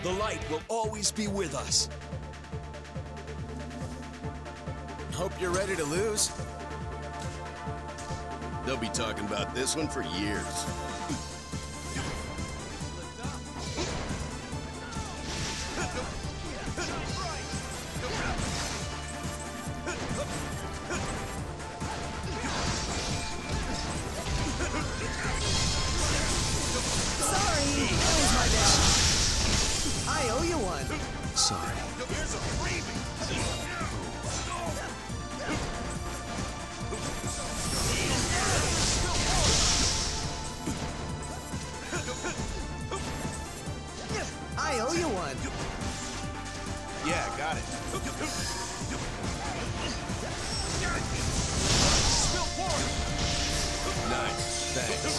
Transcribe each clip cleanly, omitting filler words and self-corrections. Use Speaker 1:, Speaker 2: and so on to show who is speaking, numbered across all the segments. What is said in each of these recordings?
Speaker 1: The light will always be with us. Hope you're ready to lose.
Speaker 2: They'll be talking about this one for years.
Speaker 3: Sorry, that was my bad. I owe you one.
Speaker 1: Sorry.
Speaker 2: Here's a freebie.
Speaker 3: I owe you one.
Speaker 2: Yeah, got it. Nice, thanks.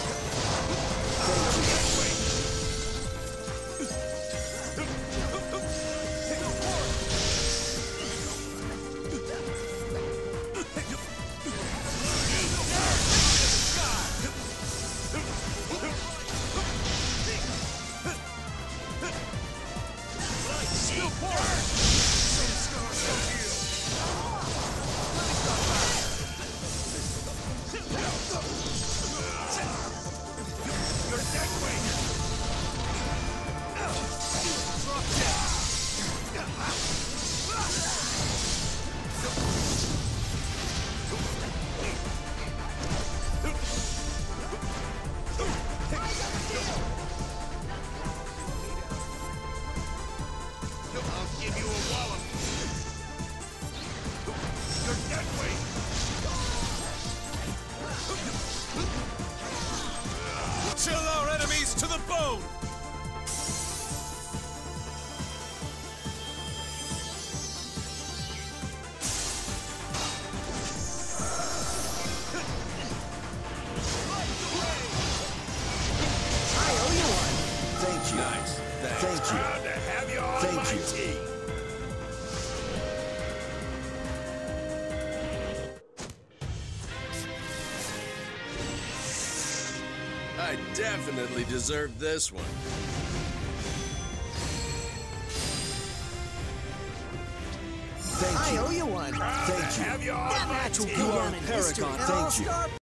Speaker 4: I'll give you a wallop. You're dead weight.
Speaker 1: Chill our enemies to the bone!
Speaker 3: I owe you one.
Speaker 1: Thank you.
Speaker 2: Nice, thanks.
Speaker 1: Thank you.
Speaker 4: Proud to have you on
Speaker 1: Thank
Speaker 4: my
Speaker 1: you.
Speaker 4: team.
Speaker 2: I definitely deserved this one.
Speaker 1: Thank
Speaker 3: I
Speaker 1: you.
Speaker 3: owe you one.
Speaker 4: Proud
Speaker 1: Thank
Speaker 4: to
Speaker 1: you.
Speaker 4: have you on
Speaker 3: That
Speaker 4: my
Speaker 3: match will
Speaker 4: team.
Speaker 3: go
Speaker 1: You are
Speaker 3: down
Speaker 1: a
Speaker 3: in history.
Speaker 1: paragon.
Speaker 3: And
Speaker 1: Thank
Speaker 3: I'll
Speaker 1: you.
Speaker 3: start